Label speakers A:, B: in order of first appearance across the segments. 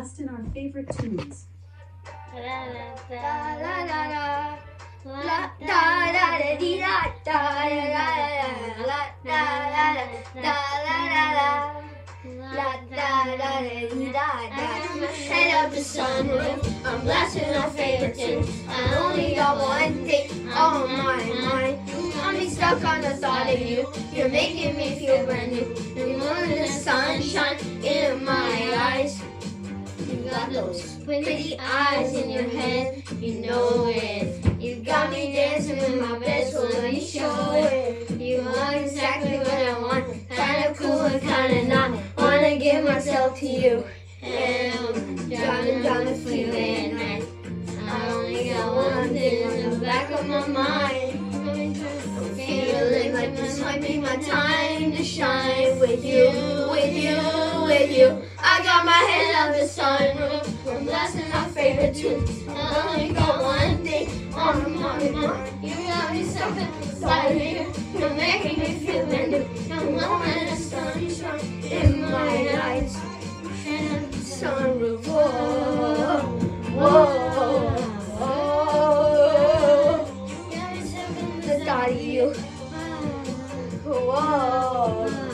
A: blessed in our favorite tunes.
B: Head up the sunroof, I'm blasting our favorite tunes. I only got one thing on my mind. Got me stuck on the thought of you. You're making me feel brand new. The moon and the sunshine in my eyes. You got those pretty eyes in your head, you know it. You got me dancing in my bed, so let me show it. You are exactly what I want, kinda cool and kinda not. Wanna give myself to you. And I'm driving down the freeway at night. I only got one thing in the back of my mind. I'm feeling like this might be my time to shine with you, with you, with you. I got my head out the sunroof, I'm blasting my favorite tunes. I only got one thing on my mind. You got me stuck inside of you. You're making me feel brand new. The moment the sunshine in my eyes. And the sunroof, whoa, whoa, whoa. The thought of you, whoa, whoa.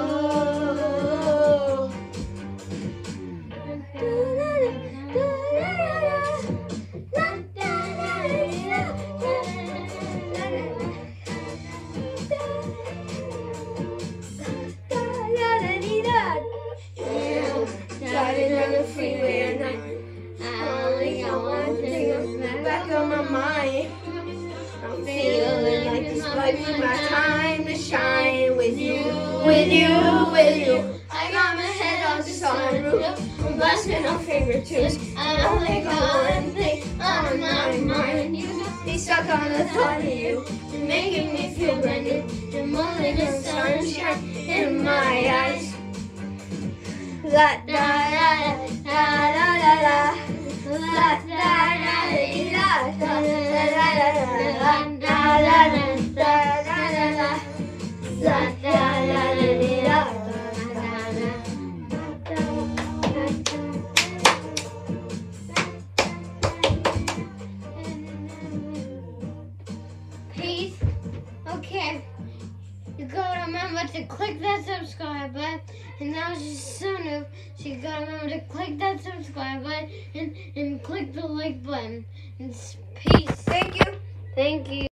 B: Driving down the freeway at night. I only got one thing in the back of my mind. I'm feeling like this might be my time to shine with you, with you, with you. I got my head on the sunroof, I'm blasting our favorite tunes. I only got one thing on my mind. You got me stuck on the thought of you. You're making me feel brand new. The moment the sunshine in my eyes. La da da da da da da, la da da da da da da da da da Peace. Okay. You gotta remember to click that subscribe button, and that was just so new. So you gotta remember to click that subscribe button and click the like button. And peace. Thank you. Thank you.